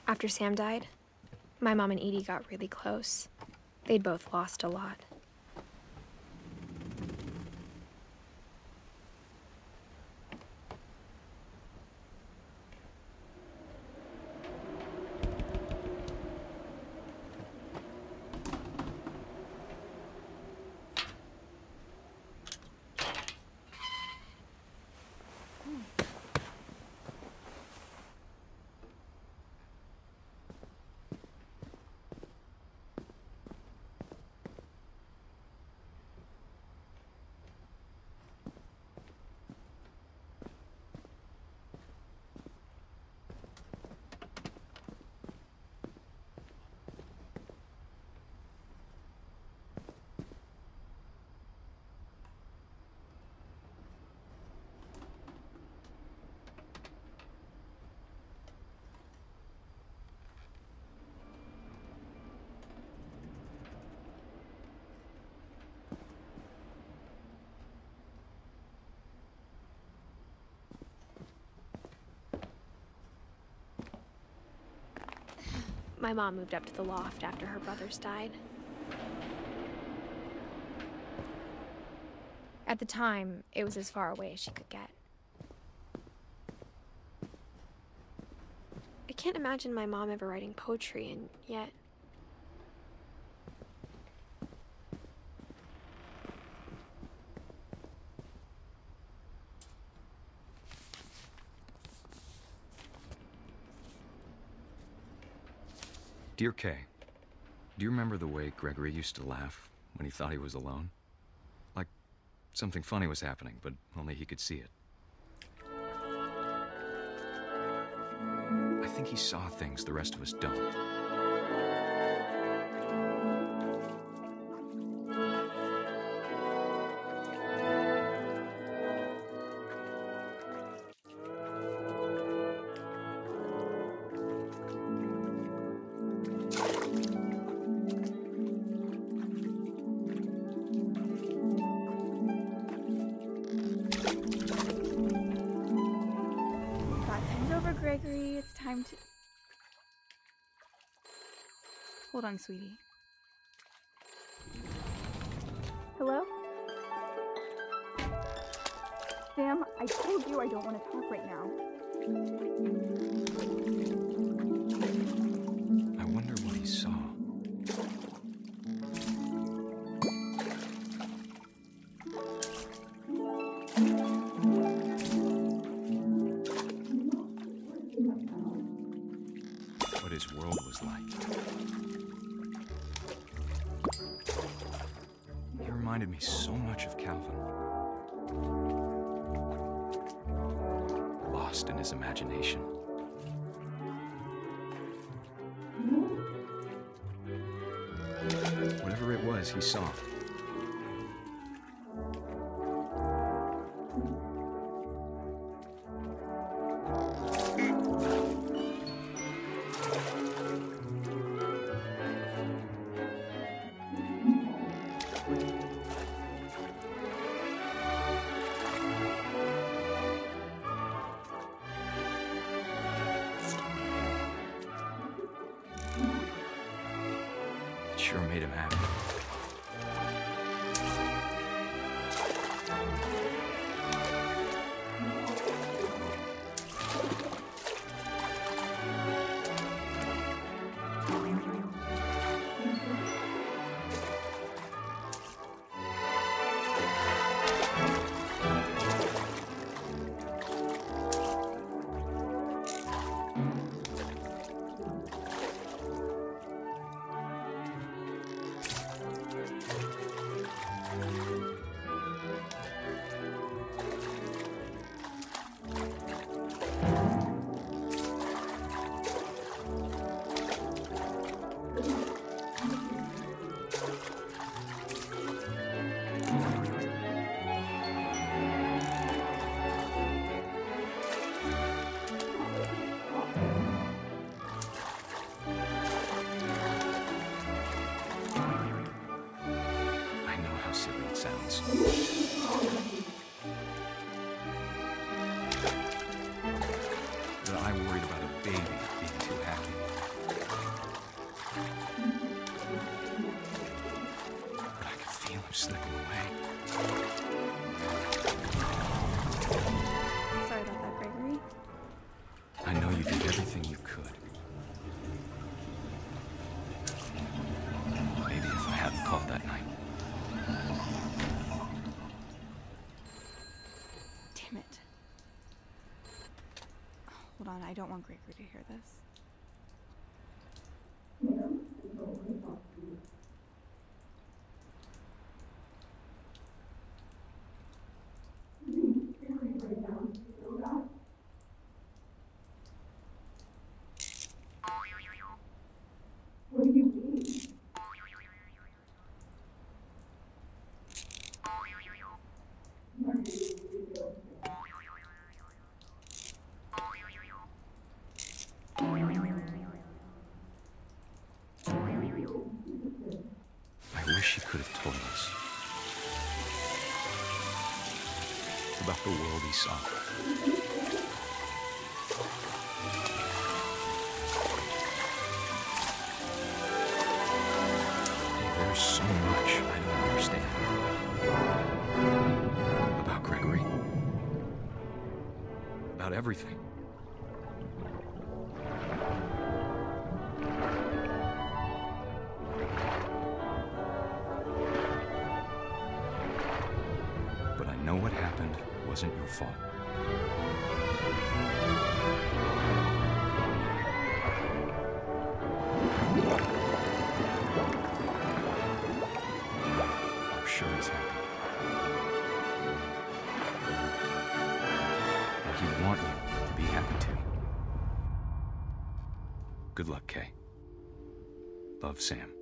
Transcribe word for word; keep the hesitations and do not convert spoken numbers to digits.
After Sam died, my mom and Edie got really close. They'd both lost a lot. My mom moved up to the loft after her brothers died. At the time, it was as far away as she could get. I can't imagine my mom ever writing poetry, and yet... Dear Kay, do you remember the way Gregory used to laugh when he thought he was alone? Like something funny was happening, but only he could see it. I think he saw things the rest of us don't. Gregory, it's time to... Hold on, sweetie. Hello? Sam, I told you I don't want to talk right now. I wonder what he saw. What his world was like. He reminded me so much of Calvin. Lost in his imagination. Whatever it was, he saw. It sure made him happy. Sounds. But I worried about a baby being too happy. I'm slipping away. Sorry about that, Gregory. I know you did everything you could. Maybe if I hadn't called that night. Damn it. Hold on, I don't want Gregory to hear this. I wish he could have told us about the world he saw. Hey, there's so much I don't understand about Gregory, about everything. But I know what happened wasn't your fault. I'm sure he's happy. And he'd want you to be happy too. Good luck, Kay. Love, Sam.